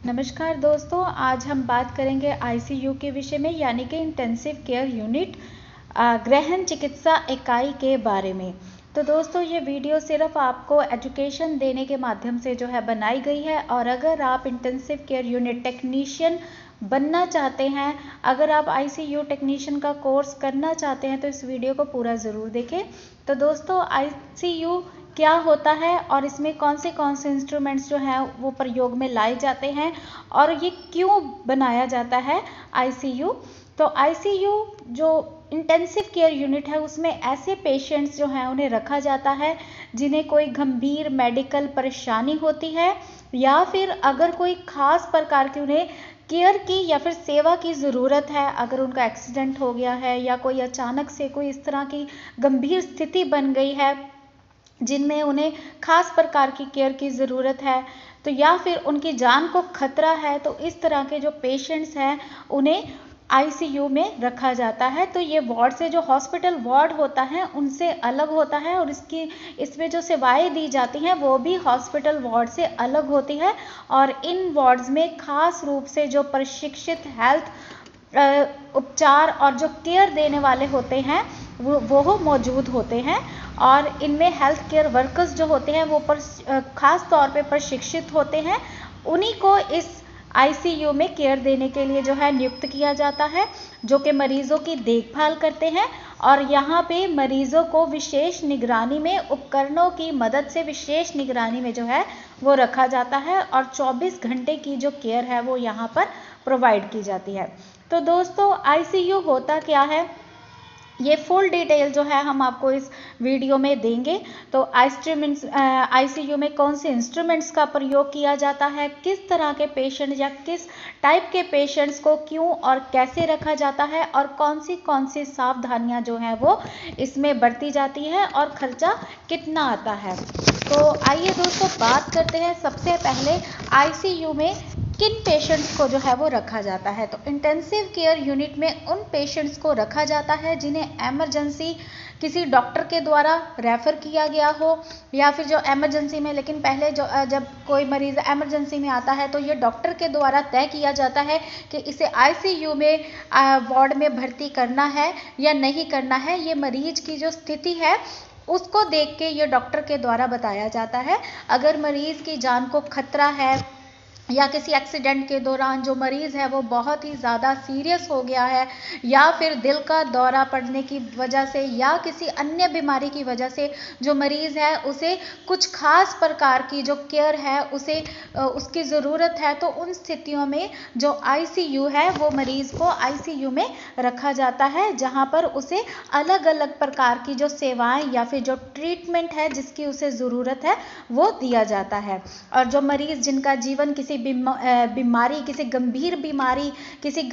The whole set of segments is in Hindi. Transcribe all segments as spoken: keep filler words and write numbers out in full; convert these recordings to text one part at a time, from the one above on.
नमस्कार दोस्तों, आज हम बात करेंगे आईसीयू के विषय में, यानी कि इंटेंसिव केयर यूनिट गहन चिकित्सा इकाई के बारे में। तो दोस्तों, ये वीडियो सिर्फ आपको एजुकेशन देने के माध्यम से जो है बनाई गई है, और अगर आप इंटेंसिव केयर यूनिट टेक्नीशियन बनना चाहते हैं, अगर आप आईसीयू टेक्नीशियन का कोर्स करना चाहते हैं, तो इस वीडियो को पूरा ज़रूर देखें। तो दोस्तों, आईसीयू क्या होता है और इसमें कौन से कौन से इंस्ट्रूमेंट्स जो हैं वो प्रयोग में लाए जाते हैं, और ये क्यों बनाया जाता है आईसीयू। तो आईसीयू जो इंटेंसिव केयर यूनिट है, उसमें ऐसे पेशेंट्स जो हैं उन्हें रखा जाता है जिन्हें कोई गंभीर मेडिकल परेशानी होती है, या फिर अगर कोई ख़ास प्रकार की उन्हें केयर की या फिर सेवा की ज़रूरत है, अगर उनका एक्सीडेंट हो गया है या कोई अचानक से कोई इस तरह की गंभीर स्थिति बन गई है जिनमें उन्हें खास प्रकार की केयर की ज़रूरत है, तो या फिर उनकी जान को खतरा है, तो इस तरह के जो पेशेंट्स हैं उन्हें आईसीयू में रखा जाता है। तो ये वार्ड से जो हॉस्पिटल वार्ड होता है उनसे अलग होता है, और इसकी इसमें जो सेवाएं दी जाती हैं वो भी हॉस्पिटल वार्ड से अलग होती है, और इन वार्ड्स में खास रूप से जो प्रशिक्षित हेल्थ उपचार और जो केयर देने वाले होते हैं वो वो मौजूद होते हैं, और इनमें हेल्थ केयर वर्कर्स जो होते हैं वो पर खास तौर पे प्रशिक्षित होते हैं। उन्हीं को इस आईसीयू में केयर देने के लिए जो है नियुक्त किया जाता है, जो कि मरीजों की देखभाल करते हैं, और यहाँ पे मरीजों को विशेष निगरानी में उपकरणों की मदद से विशेष निगरानी में जो है वो रखा जाता है, और चौबीस घंटे की जो केयर है वो यहाँ पर प्रोवाइड की जाती है। तो दोस्तों, आईसीयू होता क्या है, ये फुल डिटेल जो है हम आपको इस वीडियो में देंगे। तो इंस्ट्रूमेंट्स आईसीयू में कौन से इंस्ट्रूमेंट्स का प्रयोग किया जाता है, किस तरह के पेशेंट या किस टाइप के पेशेंट्स को क्यों और कैसे रखा जाता है, और कौन सी कौन सी सावधानियां जो हैं वो इसमें बरती जाती है, और खर्चा कितना आता है। तो आइए दोस्तों बात करते हैं सबसे पहले आईसीयू में किन पेशेंट्स को जो है वो रखा जाता है। तो इंटेंसिव केयर यूनिट में उन पेशेंट्स को रखा जाता है जिन्हें एमरजेंसी किसी डॉक्टर के द्वारा रेफ़र किया गया हो, या फिर जो एमरजेंसी में, लेकिन पहले जो जब कोई मरीज़ एमरजेंसी में आता है तो ये डॉक्टर के द्वारा तय किया जाता है कि इसे आईसीयू में वार्ड में भर्ती करना है या नहीं करना है। ये मरीज़ की जो स्थिति है उसको देख के ये डॉक्टर के द्वारा बताया जाता है। अगर मरीज़ की जान को खतरा है, या किसी एक्सीडेंट के दौरान जो मरीज़ है वो बहुत ही ज़्यादा सीरियस हो गया है, या फिर दिल का दौरा पड़ने की वजह से या किसी अन्य बीमारी की वजह से जो मरीज़ है उसे कुछ खास प्रकार की जो केयर है उसे उसकी ज़रूरत है, तो उन स्थितियों में जो आईसीयू है वो मरीज़ को आईसीयू में रखा जाता है, जहाँ पर उसे अलग अलग प्रकार की जो सेवाएं या फिर जो ट्रीटमेंट है जिसकी उसे ज़रूरत है वो दिया जाता है। और जो मरीज़ जिनका जीवन किसी बीमारी, किसी गंभीर बीमारी, किसी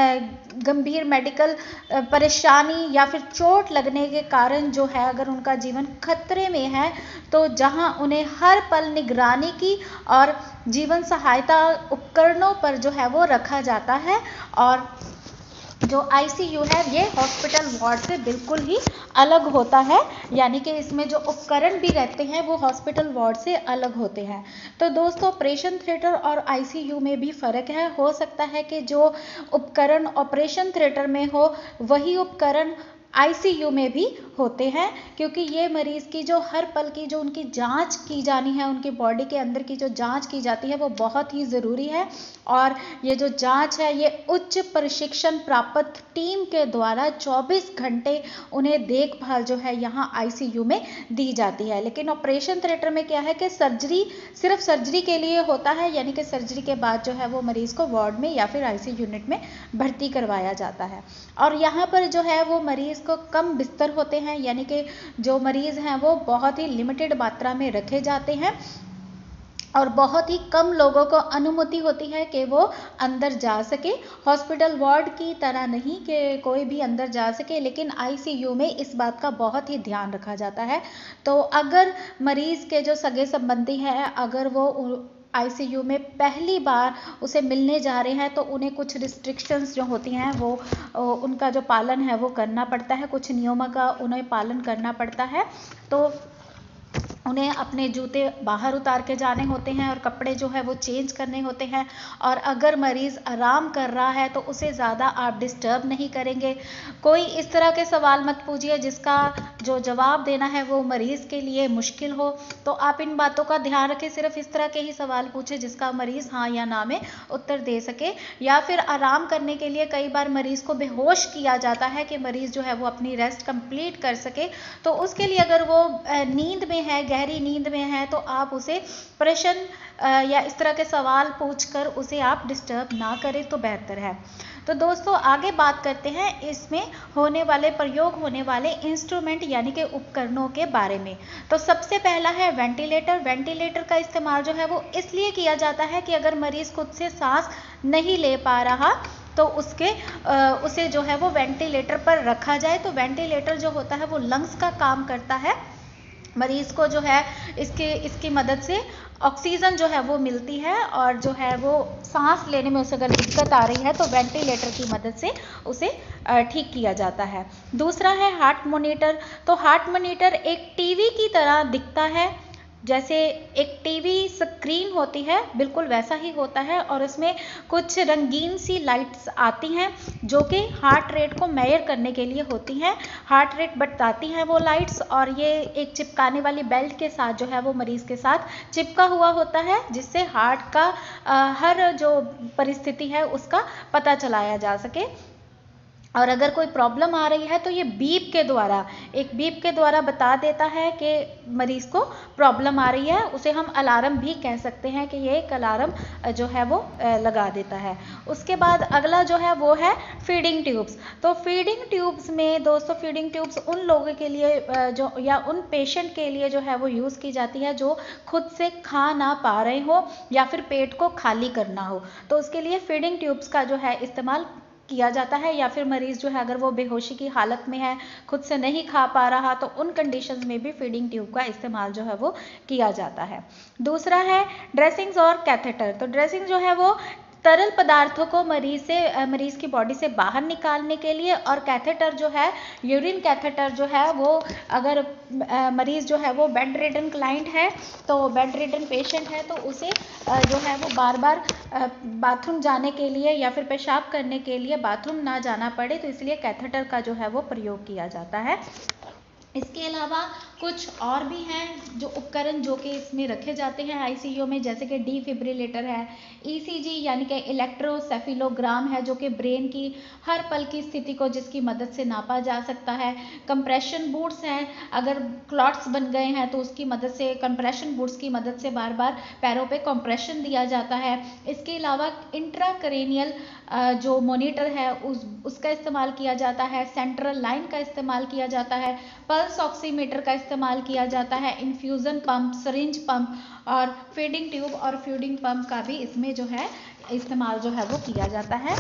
गंभीर मेडिकल परेशानी या फिर चोट लगने के कारण जो है अगर उनका जीवन खतरे में है, तो जहां उन्हें हर पल निगरानी की और जीवन सहायता उपकरणों पर जो है वो रखा जाता है। और जो आईसीयू है ये हॉस्पिटल वार्ड से बिल्कुल ही अलग होता है, यानी कि इसमें जो उपकरण भी रहते हैं वो हॉस्पिटल वार्ड से अलग होते हैं। तो दोस्तों, ऑपरेशन थिएटर और आईसीयू में भी फ़र्क है। हो सकता है कि जो उपकरण ऑपरेशन थिएटर में हो वही उपकरण आईसीयू में भी होते हैं, क्योंकि ये मरीज़ की जो हर पल की जो उनकी जांच की जानी है, उनकी बॉडी के अंदर की जो जांच की जाती है वो बहुत ही ज़रूरी है, और ये जो जांच है ये उच्च प्रशिक्षण प्राप्त टीम के द्वारा चौबीस घंटे उन्हें देखभाल जो है यहाँ आईसीयू में दी जाती है। लेकिन ऑपरेशन थिएटर में क्या है कि सर्जरी सिर्फ सर्जरी के लिए होता है, यानी कि सर्जरी के बाद जो है वो मरीज़ को वार्ड में या फिर आईसीयू यूनिट में भर्ती करवाया जाता है, और यहाँ पर जो है वो मरीज़ को कम बिस्तर होते हैं, यानी कि जो मरीज़ हैं वो बहुत ही लिमिटेड मात्रा में रखे जाते हैं, और बहुत ही कम लोगों को अनुमति होती है कि वो अंदर जा सके। हॉस्पिटल वार्ड की तरह नहीं कि कोई भी अंदर जा सके, लेकिन आईसीयू में इस बात का बहुत ही ध्यान रखा जाता है। तो अगर मरीज़ के जो सगे संबंधी हैं, अगर वो आईसीयू में पहली बार उसे मिलने जा रहे हैं, तो उन्हें कुछ रिस्ट्रिक्शंस जो होती हैं वो उनका जो पालन है वो करना पड़ता है, कुछ नियमों का उन्हें पालन करना पड़ता है। तो उन्हें अपने जूते बाहर उतार के जाने होते हैं और कपड़े जो है वो चेंज करने होते हैं। और अगर मरीज़ आराम कर रहा है तो उसे ज़्यादा आप डिस्टर्ब नहीं करेंगे। कोई इस तरह के सवाल मत पूछिए जिसका जो जवाब देना है वो मरीज़ के लिए मुश्किल हो। तो आप इन बातों का ध्यान रखें, सिर्फ इस तरह के ही सवाल पूछें जिसका मरीज़ हाँ या ना में उत्तर दे सके। या फिर आराम करने के लिए कई बार मरीज़ को बेहोश किया जाता है कि मरीज़ जो है वो अपनी रेस्ट कंप्लीट कर सके। तो उसके लिए अगर वो नींद में है, गहरी नींद में है, तो आप उसे प्रश्न या इस तरह के सवाल पूछकर उसे आप डिस्टर्ब ना करें तो बेहतर है। तो दोस्तों आगे बात करते हैं इसमें होने वाले प्रयोग होने वाले इंस्ट्रूमेंट यानी कि उपकरणों के बारे में। तो सबसे पहला है वेंटिलेटर। वेंटिलेटर का इस्तेमाल जो है वो इसलिए किया जाता है कि अगर मरीज़ खुद से सांस नहीं ले पा रहा तो उसके आ, उसे जो है वो वेंटिलेटर पर रखा जाए। तो वेंटिलेटर जो होता है वो लंग्स का काम करता है। मरीज़ को जो है इसके इसकी मदद से ऑक्सीजन जो है वो मिलती है और जो है वो सांस लेने में उसे अगर दिक्कत आ रही है तो वेंटिलेटर की मदद से उसे ठीक किया जाता है। दूसरा है हार्ट मॉनिटर। तो हार्ट मॉनिटर एक टीवी की तरह दिखता है, जैसे एक टीवी स्क्रीन होती है बिल्कुल वैसा ही होता है और उसमें कुछ रंगीन सी लाइट्स आती हैं जो कि हार्ट रेट को मेजर करने के लिए होती हैं। हार्ट रेट बताती हैं वो लाइट्स और ये एक चिपकाने वाली बेल्ट के साथ जो है वो मरीज़ के साथ चिपका हुआ होता है जिससे हार्ट का आ, हर जो परिस्थिति है उसका पता चलाया जा सके। और अगर कोई प्रॉब्लम आ रही है तो ये बीप के द्वारा एक बीप के द्वारा बता देता है कि मरीज़ को प्रॉब्लम आ रही है। उसे हम अलार्म भी कह सकते हैं कि ये एक अलार्म जो है वो लगा देता है। उसके बाद अगला जो है वो है फीडिंग ट्यूब्स। तो फीडिंग ट्यूब्स में दोस्तों फीडिंग ट्यूब्स उन लोगों के लिए जो या उन पेशेंट के लिए जो है वो यूज़ की जाती है जो खुद से खा ना पा रहे हो या फिर पेट को खाली करना हो, तो उसके लिए फीडिंग ट्यूब्स का जो है इस्तेमाल किया जाता है। या फिर मरीज़ जो है अगर वो बेहोशी की हालत में है, खुद से नहीं खा पा रहा, तो उन कंडीशंस में भी फीडिंग ट्यूब का इस्तेमाल जो है वो किया जाता है। दूसरा है ड्रेसिंग्स और कैथेटर। तो ड्रेसिंग जो है वो तरल पदार्थों को मरीज से मरीज की बॉडी से बाहर निकालने के लिए, और कैथेटर जो है यूरिन कैथेटर जो है वो अगर मरीज जो है वो बेड रिडन क्लाइंट है तो बेड रिडन पेशेंट है तो उसे जो है वो बार बार बाथरूम जाने के लिए या फिर पेशाब करने के लिए बाथरूम ना जाना पड़े, तो इसलिए कैथेटर का जो है वो प्रयोग किया जाता है। इसके अलावा कुछ और भी हैं जो उपकरण जो कि इसमें रखे जाते हैं आईसीयू में, जैसे कि डीफिब्रिलेटर है, ईसीजी यानी कि इलेक्ट्रोसेफिलोग्राम है जो कि ब्रेन की हर पल की स्थिति को जिसकी मदद से नापा जा सकता है। कंप्रेशन बूट्स हैं, अगर क्लॉट्स बन गए हैं तो उसकी मदद से कंप्रेशन बूट्स की मदद से बार बार पैरों पे कंप्रेशन दिया जाता है। इसके अलावा इंट्राक्रेनियल जो मॉनिटर है उस उसका इस्तेमाल किया जाता है, सेंट्रल लाइन का इस्तेमाल किया जाता है, पल्स ऑक्सीमीटर का इस्तेमाल किया जाता है, इन्फ्यूज़न पंप, सिरिंज पंप और फीडिंग ट्यूब और फीडिंग पंप का भी इसमें जो है इस्तेमाल जो है वो किया जाता है।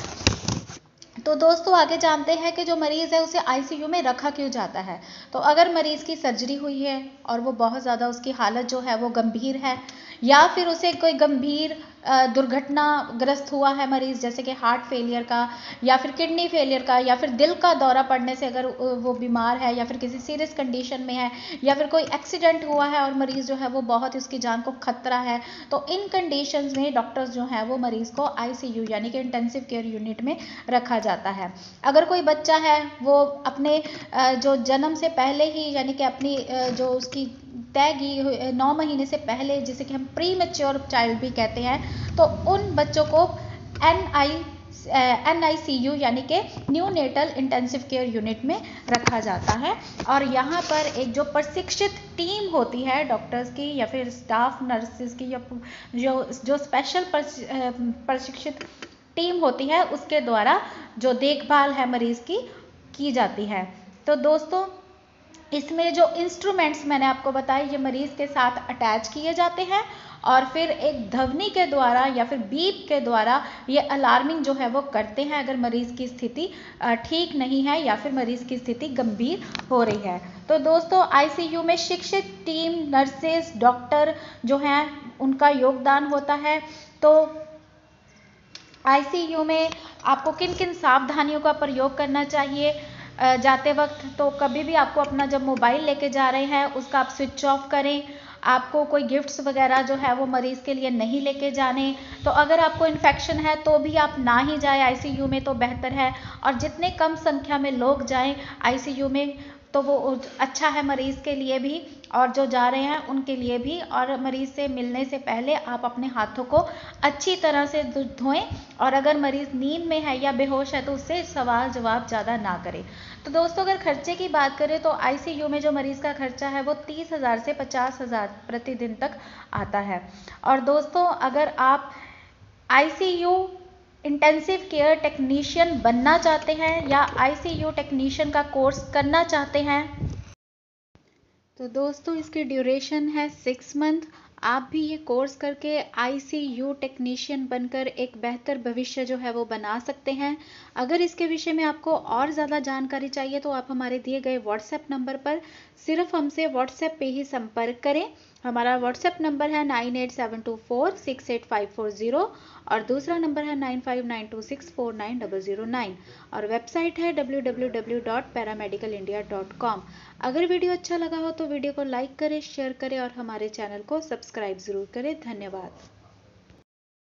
तो दोस्तों आगे जानते हैं कि जो मरीज़ है उसे आईसीयू में रखा क्यों जाता है। तो अगर मरीज़ की सर्जरी हुई है और वो बहुत ज़्यादा उसकी हालत जो है वो गंभीर है, या फिर उसे कोई गंभीर दुर्घटनाग्रस्त हुआ है मरीज़, जैसे कि हार्ट फेलियर का या फिर किडनी फेलियर का या फिर दिल का दौरा पड़ने से अगर वो बीमार है या फिर किसी सीरियस कंडीशन में है, या फिर कोई एक्सीडेंट हुआ है और मरीज़ जो है वो बहुत उसकी जान को खतरा है, तो इन कंडीशंस में डॉक्टर्स जो है वो मरीज़ को आईसीयू यानी कि इंटेंसिव केयर यूनिट में रखा जाता है। अगर कोई बच्चा है वो अपने जो जन्म से पहले ही यानी कि अपनी जो उसकी तय की नौ महीने से पहले, जिसे कि हम प्री मैच्योर चाइल्ड भी कहते हैं, तो उन बच्चों को N I N I C U यानी कि neonatal intensive care unit में रखा जाता है। और यहाँ पर एक जो प्रशिक्षित टीम होती है डॉक्टर्स की या फिर स्टाफ नर्सेज की या जो जो स्पेशल प्रशिक्षित टीम होती है उसके द्वारा जो देखभाल है मरीज़ की की जाती है। तो दोस्तों इसमें जो इंस्ट्रूमेंट्स मैंने आपको बताए ये मरीज़ के साथ अटैच किए जाते हैं और फिर एक ध्वनि के द्वारा या फिर बीप के द्वारा ये अलार्मिंग जो है वो करते हैं अगर मरीज़ की स्थिति ठीक नहीं है या फिर मरीज़ की स्थिति गंभीर हो रही है। तो दोस्तों आईसीयू में शिक्षित टीम, नर्सेज, डॉक्टर जो हैं उनका योगदान होता है। तो आईसीयू में आपको किन किन सावधानियों का प्रयोग करना चाहिए जाते वक्त, तो कभी भी आपको अपना जब मोबाइल लेके जा रहे हैं उसका आप स्विच ऑफ करें, आपको कोई गिफ्ट्स वगैरह जो है वो मरीज़ के लिए नहीं लेके जाने। तो अगर आपको इन्फेक्शन है तो भी आप ना ही जाए आईसीयू में तो बेहतर है, और जितने कम संख्या में लोग जाएं आईसीयू में तो वो अच्छा है मरीज़ के लिए भी और जो जा रहे हैं उनके लिए भी। और मरीज़ से मिलने से पहले आप अपने हाथों को अच्छी तरह से धोएं, और अगर मरीज़ नींद में है या बेहोश है तो उससे सवाल जवाब ज़्यादा ना करें। तो दोस्तों अगर खर्चे की बात करें तो आईसीयू में जो मरीज़ का खर्चा है वो तीस हज़ार से पचास हज़ार प्रतिदिन तक आता है। और दोस्तों अगर आप आईसीयू इंटेंसिव केयर टेक्नीशियन बनना चाहते हैं या आईसीयू टेक्नीशियन का कोर्स करना चाहते हैं तो दोस्तों इसकी ड्यूरेशन है सिक्स मंथ। आप भी ये कोर्स करके आईसीयू टेक्नीशियन बनकर एक बेहतर भविष्य जो है वो बना सकते हैं। अगर इसके विषय में आपको और ज़्यादा जानकारी चाहिए तो आप हमारे दिए गए व्हाट्सएप नंबर पर सिर्फ हमसे व्हाट्सएप पे ही संपर्क करें। हमारा व्हाट्सएप नंबर है nine eight seven two four six eight five four zero और दूसरा नंबर है nine five nine two six four nine zero zero nine और वेबसाइट है W W W dot paramedical India dot com. अगर वीडियो अच्छा लगा हो तो वीडियो को लाइक करें, शेयर करें और हमारे चैनल को सब्सक्राइब ज़रूर करें। धन्यवाद।